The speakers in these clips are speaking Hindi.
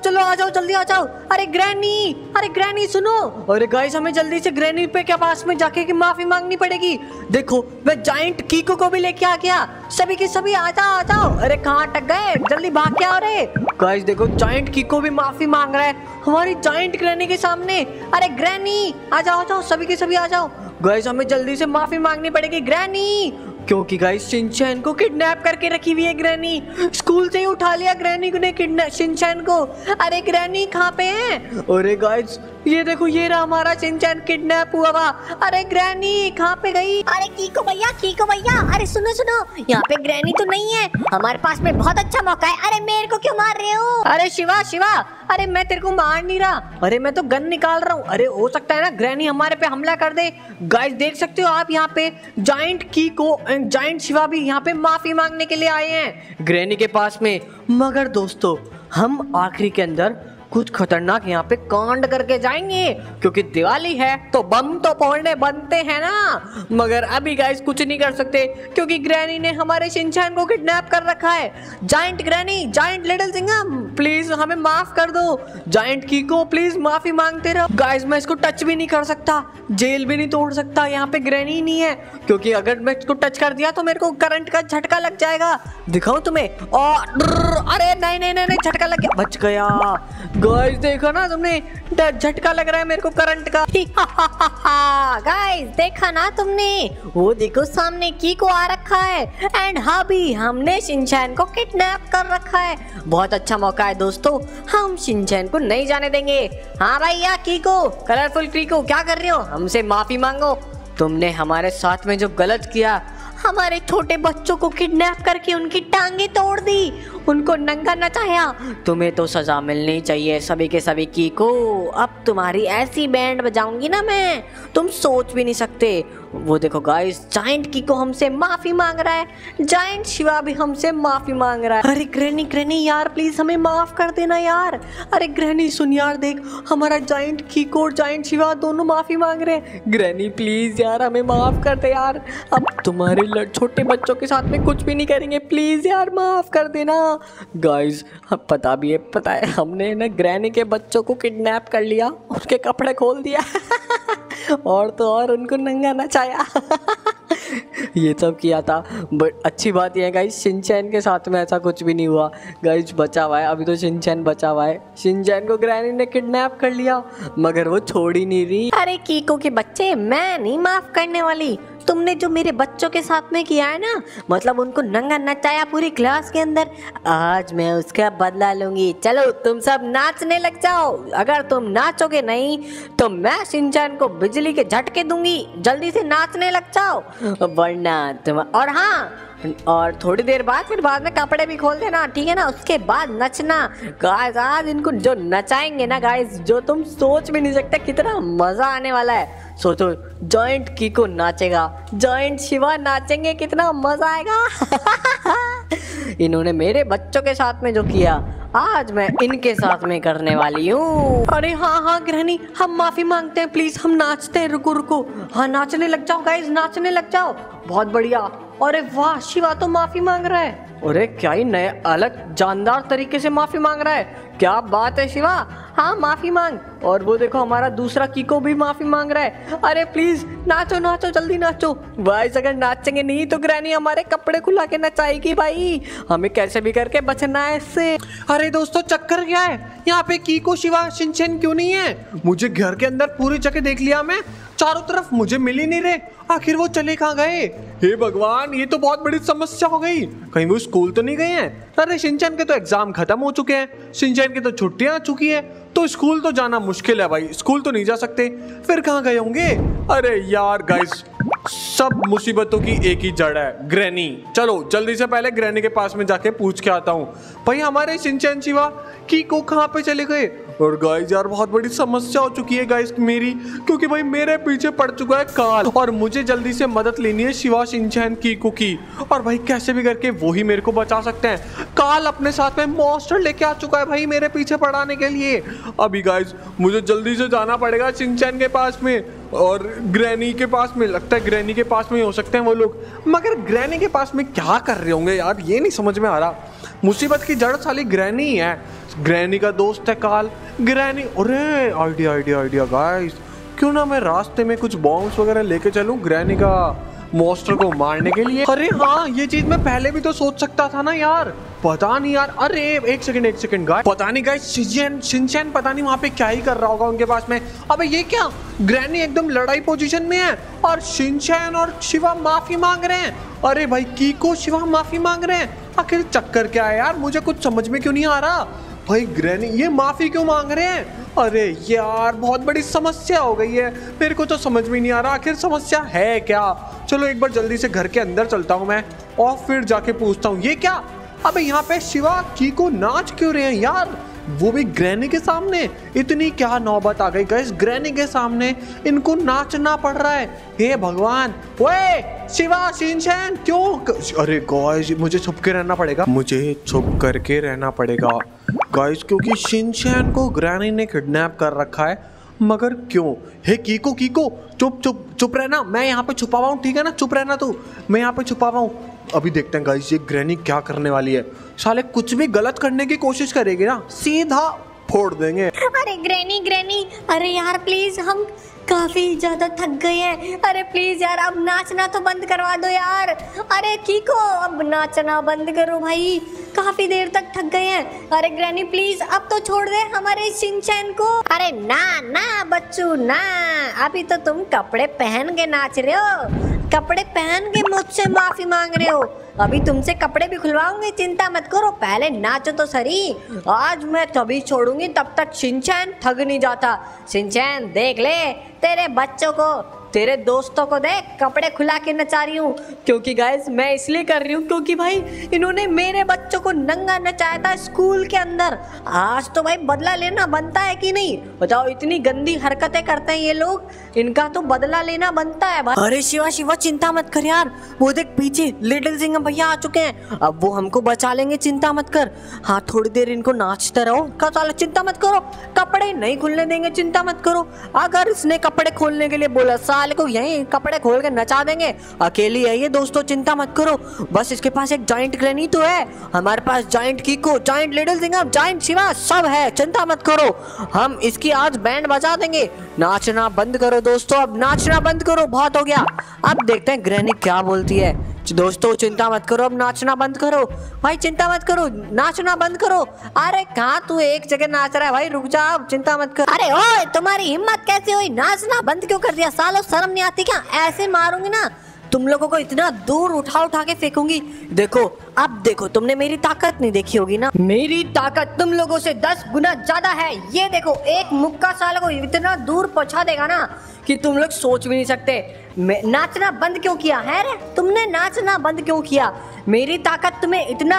चलो आ जाओ, जल्दी आ जाओ। अरे ग्रैनी सुनो। अरे गाइस हमें जल्दी से ग्रैनी पे के पास में जाके की माफी मांगनी पड़ेगी। देखो मैं जाइंट कीको को भी लेके आ गया। सभी के सभी आ जाओ। अरे कहाँ अटक गए, जल्दी भाग के आओ रे। गाइस देखो जाइंट कीको भी माफी मांग रहा है हमारी जाइंट ग्रैनी के सामने। अरे ग्रैनी आ जाओ, सभी के सभी आ जाओ। गाइस हमें जल्दी से माफी मांगनी पड़ेगी ग्रैनी, क्योंकि गाइस शिनचैन को किडनैप करके रखी हुई है ग्रैनी। स्कूल से ही उठा लिया ग्रैनी ने किडनैप शिनचैन को। अरे ग्रैनी कहाँ पे है? अरे गाइस ये देखो, ये रहा हमारा शिनचैन किडनैप हुआ हुआ। अरे ग्रैनी कहाँ पे गई? अरे कीको भैया, अरे सुनो यहाँ पे ग्रैनी तो नहीं है। हमारे पास में बहुत अच्छा मौका है। अरे मेरे को क्यों मार रहे हो? अरे शिवा, अरे मैं तेरे को मार नहीं रहा। अरे मैं तो गन निकाल रहा हूँ। अरे हो सकता है ना ग्रैनी हमारे पे हमला कर दे। गाइस देख सकते हो आप यहाँ पे giant Kicko and giant Shiva भी यहाँ पे माफी मांगने के लिए आए हैं ग्रैनी के पास में। मगर दोस्तों हम आखिरी के अंदर कुछ खतरनाक यहाँ पे कांड करके जाएंगे, क्योंकि दिवाली है तो बम तो फोड़ने बनते हैं ना। मगर अभी गाइस कुछ नहीं कर सकते, क्योंकि ग्रैनी ने हमारे शिनचैन को किडनैप कर रखा है। Giant granny, giant little Singham please हमें माफ कर दो। जाइंट कीको प्लीज माफी मांगते रहो। गाइस मैं इसको टच भी नहीं कर सकता, जेल भी नहीं तोड़ सकता, यहाँ पे ग्रैनी नहीं है, क्योंकि अगर मैं इसको टच कर दिया तो मेरे को करंट का झटका लग जाएगा। दिखाऊं तुम्हें? अरे नहीं, झटका लग गया, बच गया। गाइस देखो ना तुमने, झटका लग रहा है मेरे को करंट का। गाइस देखा ना तुमने, वो देखो सामने कीको आ रखा है। एंड हाँ भी हमने शिनचैन को किडनैप कर रखा है। बहुत अच्छा मौका है दोस्तों, हम शिनचैन को नहीं जाने देंगे। हाँ भैया कीको, कलरफुल कीको क्या कर रहे हो? हमसे माफी मांगो। तुमने हमारे साथ में जो गलत किया, हमारे छोटे बच्चों को किडनैप करके उनकी टांगे तोड़ दी, उनको नंगा नचाया। तुम्हें तो सजा मिलनी चाहिए सभी के सभी कीको। अब तुम्हारी ऐसी बैंड बजाऊंगी ना मैं, तुम सोच भी नहीं सकते। वो देखो गाइस जाइंट कीको हमसे माफी मांग रहा है, जाइंट शिवा भी हमसे माफी मांग रहा है। अरे ग्रैनी यार प्लीज हमें माफ कर देना यार। अरे ग्रैनी सुन यार, देख हमारा जाइंट कीको और जाइंट शिवा दोनों माफी मांग रहे हैं। ग्रैनी प्लीज यार हमें माफ कर दे यार, अब तुम्हारे छोटे बच्चों के साथ में कुछ भी नहीं करेंगे, प्लीज यार माफ कर देना। गाइस पता है हमने ना ग्रैनी के बच्चों को किडनैप कर लिया, उसके कपड़े खोल दिया और तो और उनको नंगा नचाया। ये सब किया था, बट अच्छी बात यह है गाइस शिनचैन के साथ में ऐसा कुछ भी नहीं हुआ। गाइस बचा हुआ है, अभी तो शिनचैन बचा हुआ है। शिनचैन को ग्रैनी ने किडनैप कर लिया, मगर वो छोड़ ही नहीं रही। अरे कीको के बच्चे, मैं नहीं माफ करने वाली। तुमने जो मेरे बच्चों के साथ में किया है ना, मतलब उनको नंगा नचाया पूरी क्लास के अंदर, आज मैं उसका बदला लूंगी। चलो तुम सब नाचने लग जाओ। अगर तुम नाचोगे नहीं तो मैं शिनचैन को बिजली के झटके दूंगी। जल्दी से नाचने लग जाओ, वरना तुम। और हाँ, और थोड़ी देर बाद फिर बाद में कपड़े भी खोल देना, ठीक है ना? उसके बाद नचना। गाइस आज इनको जो नचाएंगे ना गाइस, जो तुम सोच भी नहीं सकते कितना मजा आने वाला है। सोचो जाइंट कीको नाचेगा, जाइंट शिवा नाचेंगे, कितना मजा आएगा। इन्होंने मेरे बच्चों के साथ में जो किया, आज मैं इनके साथ में करने वाली हूँ। अरे हाँ ग्रैनी, हम माफी मांगते हैं प्लीज, हम नाचते हैं। रुको। हाँ नाचने लग जाओ गाइस, नाचने लग जाओ। बहुत बढ़िया। अरे वाह, शिवा तो माफी मांग रहा है। अरे क्या ही नया अलग जानदार तरीके से माफी मांग रहा है, क्या बात है शिवा। हाँ माफी मांग। और वो देखो हमारा दूसरा कीको भी माफी मांग रहा है। अरे प्लीज नाचो जल्दी नाचो। भाई अगर नाचेंगे नहीं तो ग्रैनी हमारे कपड़े खुला के नचाएगी भाई, हमें कैसे भी करके बचना है इससे। अरे दोस्तों चक्कर क्या है यहाँ पे? कीको शिवा शिनचैन क्यों नहीं है? मुझे घर के अंदर पूरी जगह देख लिया मैं, चारों तरफ मुझे मिल ही नहीं रहे। आखिर वो चले कहाँ गए? हे भगवान, ये तो बहुत बड़ी समस्या हो गई। कहीं वो स्कूल तो नहीं गए हैं? अरे शिनचैन के तो एग्जाम खत्म हो चुके हैं, शिनचैन की तो छुट्टियां आ चुकी है, तो स्कूल तो जाना मुश्किल है भाई, स्कूल तो नहीं जा सकते। फिर कहाँ गए होंगे? अरे यार गाइस, सब मुसीबतों की एक ही जड़ है, ग्रैनी। चलो जल्दी से पहले ग्रैनी के पास में जाके पूछ के आता हूँ, भाई हमारे शिनचैन शिवा कीको कहाँ पे चले गए? और गाइस यार बहुत बड़ी समस्या हो चुकी है गाइस मेरी, क्योंकि भाई मेरे पीछे पड़ चुका है काल, और मुझे जल्दी से मदद लेनी है शिवा शिनचैन कीको की। और भाई कैसे भी करके वो ही मेरे को बचा सकते हैं। काल अपने साथ में मॉन्स्टर लेके आ चुका है भाई मेरे पीछे पड़ाने के लिए। अभी गाइस मुझे जल्दी से जाना पड़ेगा शिनचैन के पास में और ग्रैनी के पास में। लगता है ग्रैनी के पास में ही हो सकते हैं वो लोग, मगर ग्रैनी के पास में क्या कर रहे होंगे यार, ये नहीं समझ में आ रहा। मुसीबत की जड़ साली ग्रैनी ही है, ग्रैनी का दोस्त है काल। ग्रैनी, अरे आइडिया आइडिया आइडिया गाइस, क्यों ना मैं रास्ते में कुछ बॉम्ब्स वगैरह लेके चलूं ग्रैनी का मॉन्स्टर को मारने के लिए। अरे हाँ, ये चीज मैं पहले भी तो सोच सकता था ना यार, पता नहीं यार। अरे एक सेकंड गाइस, पता नहीं गाइस शिनचैन पता नहीं वहाँ पे क्या ही कर रहा होगा उनके पास में। अबे ये क्या, ग्रैनी एकदम लड़ाई पोजीशन में है और शिनचैन और शिवा माफी मांग रहे हैं। अरे भाई कीको शिवा माफी मांग रहे हैं, आखिर चक्कर क्या है यार, मुझे कुछ समझ में क्यों नहीं आ रहा। भाई ग्रैनी ये माफी क्यों मांग रहे हैं? अरे यार बहुत बड़ी समस्या हो गई है, मेरे को तो समझ में नहीं आ रहा आखिर समस्या है क्या। चलो एक बार जल्दी से घर के अंदर चलता हूँ मैं और फिर जाके पूछता हूँ ये क्या। अबे यहाँ पे शिवा कीको नाच क्यों रहे हैं यार, वो भी ग्रैनी के सामने। इतनी क्या नौबत आ गई गाइस, ग्रैनी के सामने इनको नाचना पड़ रहा है। हे भगवान, ओए शिवा शिनचैन क्यों? अरे गाइस मुझे छुप के रहना पड़ेगा, मुझे छुप करके रहना पड़ेगा गाइस, क्योंकि शिनचैन को ग्रैनी ने किडनैप कर रखा है। मगर क्यों? हे कीको चुप चुप चुप रहना, मैं यहाँ पे छुपा हुआ हूँ, ठीक है ना, चुप रहना तू, मैं यहाँ पे छुपा हुआ हूँ। अभी देखते हैं गाइस ये ग्रैनी क्या करने वाली है। साले कुछ भी गलत करने की कोशिश करेगी ना, सीधा फोड़ देंगे। अरे ग्रैनी, अरे यार प्लीज, हम काफी ज्यादा थक गए हैं। अरे प्लीज यार अब नाचना तो बंद करवा दो यार। अरे कीको अब नाचना बंद करो भाई, काफी देर तक थक गए हैं। अरे ग्रैनी प्लीज अब तो छोड़ दे हमारे शिनचैन को। अरे ना बच्चू ना, अभी तो तुम कपड़े पहन के नाच रहे हो, कपड़े पहन के मुझसे माफी मांग रहे हो। अभी तुमसे कपड़े भी खुलवाऊंगी, चिंता मत करो, पहले नाचो तो सही। आज मैं तभी छोड़ूंगी तब तक शिनचैन थक नहीं जाता। शिनचैन देख ले, तेरे बच्चों को, तेरे दोस्तों को देख, कपड़े खुला के नचा रही हूँ। क्योंकि गाइस मैं इसलिए कर रही हूँ क्योंकि भाई इन्होंने मेरे बच्चों को नंगा नचाया था स्कूल के अंदर। आज तो भाई बदला लेना बनता है कि नहीं बताओ, इतनी गंदी हरकतें करते हैं ये लोग, इनका तो बदला लेना बनता है भाई। अरे शिवा चिंता मत कर यार, वो देख पीछे लिटिल सिंघम भैया आ चुके हैं, अब वो हमको बचा लेंगे, चिंता मत कर। हाँ थोड़ी देर इनको नाचते रहो, चिंता मत करो, कपड़े नहीं खुलने देंगे, चिंता मत करो। अगर इसने कपड़े खोलने के लिए बोला, साले को यहीं कपड़े खोल के नचा देंगे। अकेली है ये दोस्तों, चिंता मत करो, बस इसके पास एक जाइंट ग्रैनी तो है, हमारे पास giant Kicko, giant little Singham, giant Shiva सब है, चिंता मत करो, हम इसकी आज बैंड बजा देंगे। नाचना बंद करो दोस्तों, अब नाचना बंद करो, बहुत हो गया। अब देखते हैं ग्रैनी क्या बोलती है। दोस्तों चिंता मत करो, अब नाचना बंद करो भाई, चिंता मत करो, नाचना बंद करो। अरे कहाँ तू एक जगह नाच रहा है भाई, रुक जा, अब चिंता मत कर। अरे ओए तुम्हारी हिम्मत कैसे हुई, नाचना बंद क्यों कर दिया? सालों शर्म नहीं आती क्या? ऐसे मारूंगी ना तुम लोगों को, इतना दूर उठा के फेंकूंगी। देखो अब देखो, तुमने मेरी ताकत नहीं देखी होगी ना, मेरी ताकत तुम लोगों से 10 गुना ज्यादा है। ये देखो एक मुक्का सालों को इतना दूर पहुंचा देगा ना कि तुम लोग सोच भी नहीं सकते। नाचना बंद क्यों किया है रे? तुमने नाचना बंद क्यों किया? मेरी ताकत तुम्हें इतना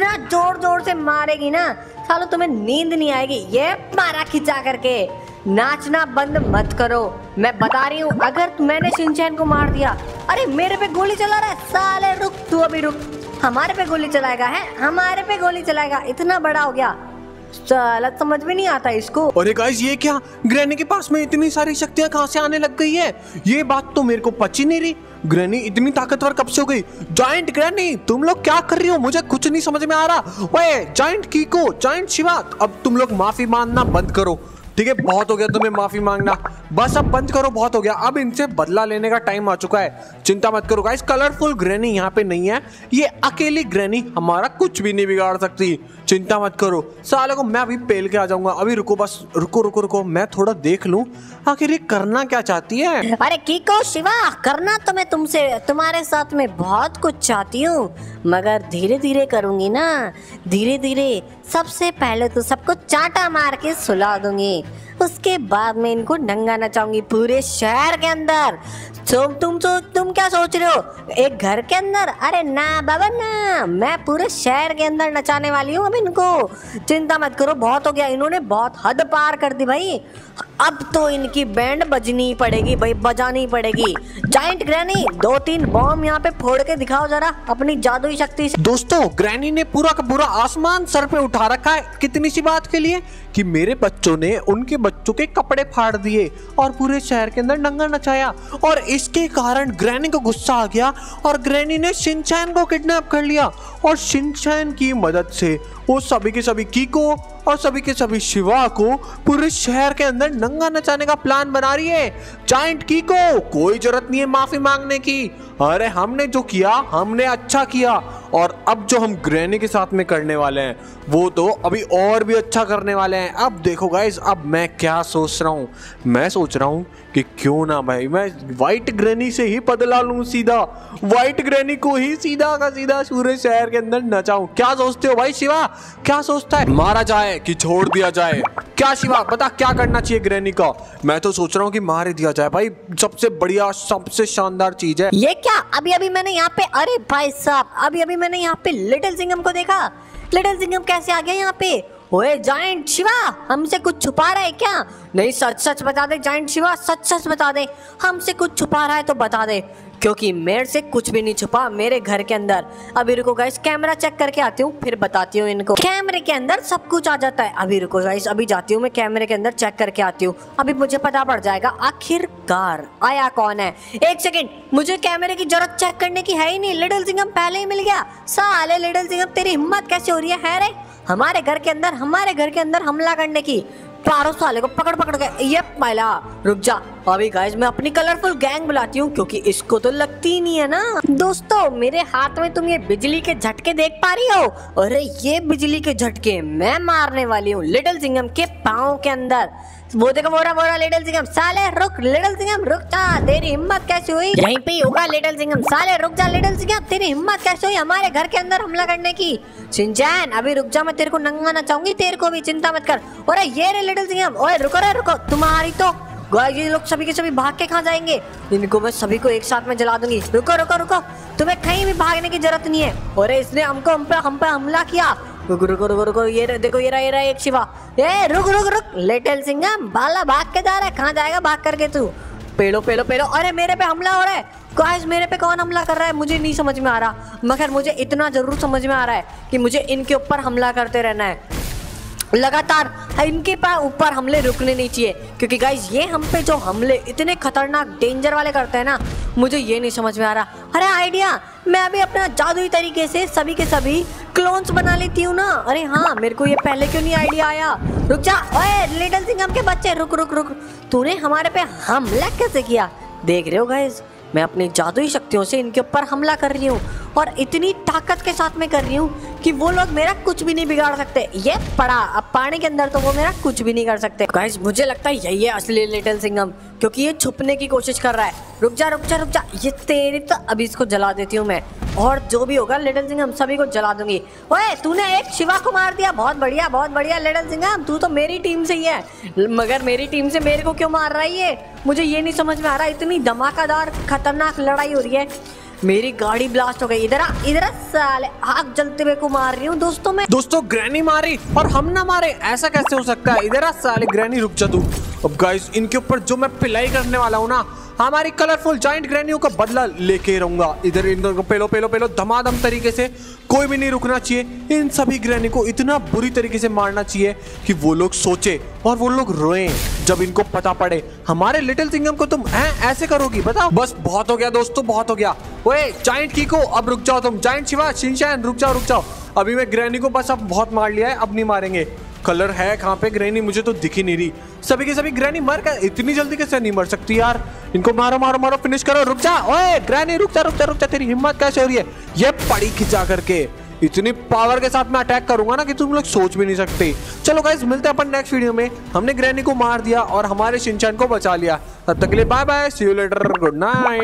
जोर से मारेगी ना सालो, तुम्हें नींद नहीं आएगी। ये मारा खिंचा करके, नाचना बंद मत करो, मैं बता रही हूँ। अगर मैंने शिनचैन को मार दिया, अरे मेरे पे गोली चला रहा है साले, रुक तू अभी रुक, हमारे पे गोली चलाएगा है, हमारे पे गोली चलाएगा, इतना बड़ा हो गया साला, समझ में नहीं आता इसको। अरे गाइस ये क्या, ग्रैनी के पास में इतनी सारी शक्तियां कहां से आने लग गई है? ये बात तो मेरे को पची नहीं रही, ग्रैनी इतनी ताकतवर कब से हो गई? जाइंट ग्रैनी तुम लोग क्या कर रही हो, मुझे कुछ नहीं समझ में आ रहा। ओए जाइंट कीको, जाइंट शिवा, अब तुम लोग माफी मांगना बंद करो, ठीक है? बहुत हो गया तुम्हें माफी मांगना, बस अब बंद करो, बहुत हो गया। अब इनसे बदला लेने का टाइम आ चुका है, चिंता मत करो गाइस। कलरफुल ग्रैनी यहाँ पे नहीं है, ये अकेली ग्रैनी हमारा कुछ भी नहीं बिगाड़ सकती, चिंता मत करो। सालों को मैं अभी पेल के आ जाऊंगा, अभी रुको, बस रुको, मैं थोड़ा देख लूं आखिर ये करना क्या चाहती है। अरे कीको शिवा, करना तो मैं तुमसे, तुम्हारे साथ में बहुत कुछ चाहती हूँ, मगर धीरे धीरे करूंगी ना, धीरे धीरे। सबसे पहले तो सबको चाटा मार के सुला दूंगी, उसके बाद में इनको नंगा नचाऊंगी पूरे शहर के अंदर। तुम क्या सोच रहे हो, एक घर के अंदर? अरे ना बाबा ना, मैं पूरे शहर के अंदर नचाने वाली हूँ अब इनको, चिंता मत करो, बहुत हो गया, इन्होंने बहुत हद पार कर दी भाई। अब तो इनकी बैंड बजनी पड़ेगी भाई, बजानी पड़ेगी। जाइंट ग्रैनी 2-3 बॉम्ब यहाँ पे फोड़ के दिखाओ जरा अपनी जादुई शक्ति से। दोस्तों ग्रैनी ने पूरा का पूरा आसमान सर पे उठा रखा है, कितनी सी बात के लिए कि मेरे बच्चों ने उनके बच्चों के कपड़े फाड़ दिए और पूरे शहर के अंदर नंगा नचाया, और इसके कारण ग्रैनी को गुस्सा आ गया और ग्रैनी ने शिनचैन को किडनैप कर लिया, और शिनचैन की मदद से वो सभी के सभी कीको और सभी के सभी शिवा को पूरे शहर के अंदर नंगा नचाने का प्लान बना रही है। जायंट कीको, कोई जरूरत नहीं है माफी मांगने की। अरे हमने जो किया हमने अच्छा किया, और अब जो हम ग्रैनी के साथ में करने वाले हैं वो तो अभी और भी अच्छा करने वाले हैं। अब देखो गाइस, अब मैं क्या सोच रहा हूँ, मैं सोच रहा हूँ कि क्यों ना भाई मैं व्हाइट ग्रैनी से ही बदला लूं, सीधा व्हाइट ग्रैनी को ही सीधा का सीधा पूरे शहर के अंदर नचाऊं। क्या सोचते हो भाई शिवा, क्या सोचता है, मारा जाए कि छोड़ दिया जाए? क्या शिवा बता क्या करना चाहिए ग्रैनी का? मैं तो सोच रहा हूँ कि मार ही दिया जाए भाई, सबसे बढ़िया सबसे शानदार चीज है। ये क्या, अभी अभी मैंने यहाँ पे, अरे भाई साहब अभी अभी मैंने यहाँ पे लिटिल सिंघम को देखा। लिटिल सिंघम कैसे आ गया यहाँ पे? ओए जायंट शिवा, हमसे कुछ छुपा रहा है क्या? नहीं सच सच बता दे जायंट शिवा, सच सच बता दे, हमसे कुछ छुपा रहा है तो बता दे, क्योंकि मेरे से कुछ भी नहीं छुपा मेरे घर के अंदर। अभी रुको गाइस, कैमरा चेक करके आती हूँ फिर बताती हूँ इनको। कैमरे के अंदर सब कुछ आ जाता है। अभी रुको गाइस, अभी जाती हूँ मैं कैमरे के अंदर चेक करके आती हूँ, अभी मुझे पता पड़ जाएगा आखिरकार आया कौन है। एक सेकंड, मुझे कैमरे की जरूरत चेक करने की है ही नहीं, लिटिल सिंघम पहले ही मिल गया। साले लिटिल सिंघम, तेरी हिम्मत कैसे हो रही है रे हमारे घर के अंदर हमला करने की? चारों साले को पकड़ पकड़ के, ये पहला रुक जा। अभी गाइस मैं अपनी कलरफुल गैंग बुलाती हूँ, क्योंकि इसको तो लगती ही नहीं है ना। दोस्तों मेरे हाथ में तुम ये बिजली के झटके देख पा रही हो? अरे ये बिजली के झटके मैं मारने वाली हूँ लिटिल सिंघम के पाँव के अंदर। वो देखो मोरा लिटिल सिंघम, साले रुक लिटिल सिंघम रुक जा, तेरी हिम्मत कैसे हुई? यहीं पे होगा लिटिल सिंघम, साले रुक जा लिटिल सिंघम, तेरी हिम्मत कैसे हुई हमारे घर के अंदर हमला करने की? शिनचैन अभी रुक जा, मैं तेरे को नंगा नचाऊंगी, तेरे को भी चिंता मत कर। अरे ये रे लिटिल सिंघम, ओए रुको रे रुको, तुम्हारी तो गाइस ये लोग सभी के सभी भाग के कहाँ जाएंगे? इनको मैं सभी को एक साथ में जला दूंगी। रुको रुको रुको, तुम्हें कहीं भी भागने की जरूरत नहीं है। अरे इसने हम पे हमला किया। रुको रुको रुको रुको, ये देखो ये रहा एक शिवा। ए रुक रुक रुक लिटिल सिंघम, बाला भाग के जा रहा है, कहाँ जाएगा भाग करके तू? पेलो पेलो पेलो, अरे मेरे पे हमला हो रहा है गाइस, मेरे पे कौन हमला कर रहा है मुझे नहीं समझ में आ रहा, मगर मुझे इतना जरूर समझ में आ रहा है कि मुझे इनके ऊपर हमला करते रहना है लगातार। इनके ऊपर हमले रुकने नहीं चाहिए, क्योंकि गाइस ये हम पे जो हमले इतने खतरनाक डेंजर वाले करते हैं ना, मुझे ये नहीं समझ में आ रहा। अरे आइडिया, मैं अभी अपना जादुई तरीके से सभी के सभी क्लोन्स बना लेती हूँ ना। अरे हाँ, मेरे को ये पहले क्यों नहीं आइडिया आया? रुक जा, ओए लिटिल सिंघम के बच्चे रुक रुक रुक, तूने हमारे पे हमला कैसे किया? देख रहे हो गाइस, मैं अपनी जादुई शक्तियों से इनके ऊपर हमला कर रही हूँ, और इतनी ताकत के साथ में कर रही हूँ कि वो लोग मेरा कुछ भी नहीं बिगाड़ सकते। ये पड़ा अब पानी के अंदर तो वो मेरा कुछ भी नहीं कर सकते। गाइस मुझे लगता है यही है असली लिटिल सिंघम, क्योंकि ये छुपने की कोशिश कर रहा है। रुक जा रुक जा रुक जा, ये तेरी तो अभी इसको जला देती हूँ मैं, और जो भी होगा लिटिल सिंघम सभी को जला दूंगी। ओए तूने एक शिवा को मार दिया, बहुत बढ़िया लिटिल सिंघम, तू तो मेरी टीम से ही है, मगर मेरी टीम से मेरे को क्यों मार रहा है ये मुझे ये नहीं समझ में आ रहा। इतनी धमाकेदार खतरनाक लड़ाई हो रही है, मेरी गाड़ी ब्लास्ट हो गई। इधर आ साले, आग जलते हुए को मार रही हूँ दोस्तों मैं। दोस्तों ग्रैनी मारी और हम ना मारे, ऐसा कैसे हो सकता है? इधर आ साले ग्रैनी, रुक जा तू। अब गाइस इनके ऊपर जो मैं पिलाई करने वाला हूँ ना, हमारी कलरफुल जायंट ग्रैनियों का बदला लेके रहूंगा। इधर इन दोनों को पेलो पेलो पेलो धमाधम तरीके से, कोई भी नहीं रुकना चाहिए। इन सभी ग्रैनी को इतना बुरी तरीके से मारना चाहिए कि वो लोग सोचे और वो लोग रोएं जब इनको पता पड़े हमारे लिटिल सिंघम को तुम ऐसे करोगी। बताओ, बस बहुत हो गया दोस्तों, बहुत हो गया। ओए जायंट कीको अब रुक जाओ तुम, जायंट शिवा शिनचैन रुक जाओ। अभी मैं ग्रैनी को बस अब बहुत मार लिया है, अब नहीं मारेंगे। कलर है कहाँ पे ग्रैनी, मुझे तो दिख ही नहीं रही। सभी के सभी ग्रैनी मर गए, इतनी जल्दी कैसे नहीं मर सकती यार? इनको मारो मारो मारो, फिनिश करो। रुक जा ओए ग्रैनी, रुक जा, तेरी हिम्मत कैसे हो रही है? ये पड़ी खिंचा करके इतनी पावर के साथ मैं अटैक करूंगा ना कि तुम लोग सोच भी नहीं सकते। चलो गाइस मिलते हैं अपन नेक्स्ट वीडियो में। हमने ग्रैनी को मार दिया और हमारे शिनचैन को बचा लिया। तब तक के लिए bye bye, see you later, good night.